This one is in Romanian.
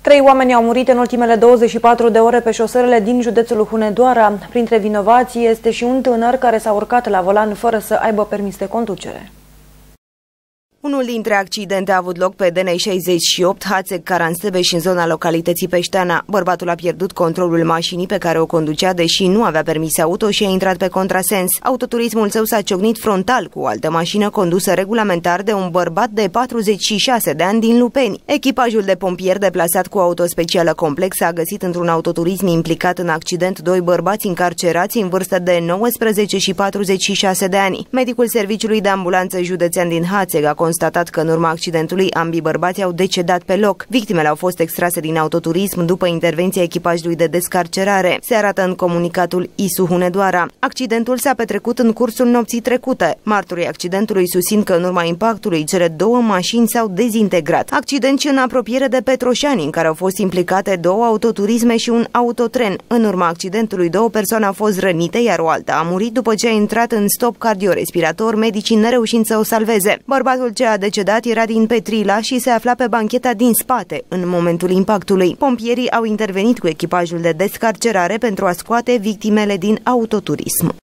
3 oameni au murit în ultimele 24 de ore pe șoselele din județul Hunedoara. Printre vinovați este și un tânăr care s-a urcat la volan fără să aibă permis de conducere. Unul dintre accidente a avut loc pe DN68 Hațeg-Caransebeș în zona localității Peșteana. Bărbatul a pierdut controlul mașinii pe care o conducea, deși nu avea permis auto și a intrat pe contrasens. Autoturismul său s-a ciocnit frontal cu o altă mașină condusă regulamentar de un bărbat de 46 de ani din Lupeni. Echipajul de pompieri deplasat cu auto specială complexă a găsit într-un autoturism implicat în accident 2 bărbați încarcerați în vârstă de 19 și 46 de ani. Medicul Serviciului de Ambulanță Județean din Hațeg a constatat că în urma accidentului ambii bărbați au decedat pe loc. Victimele au fost extrase din autoturism după intervenția echipajului de descarcerare, se arată în comunicatul ISU Hunedoara. Accidentul s-a petrecut în cursul nopții trecute. Martorii accidentului susțin că în urma impactului cele 2 mașini s-au dezintegrat. Accident și în apropiere de Petroșani, în care au fost implicate 2 autoturisme și un autotren. În urma accidentului 2 persoane au fost rănite, iar o alta a murit după ce a intrat în stop cardiorespirator, medicii nereușind să o salveze. Bărbatul ce a decedat era din Petrila și se afla pe bancheta din spate în momentul impactului. Pompierii au intervenit cu echipajul de descarcerare pentru a scoate victimele din autoturism.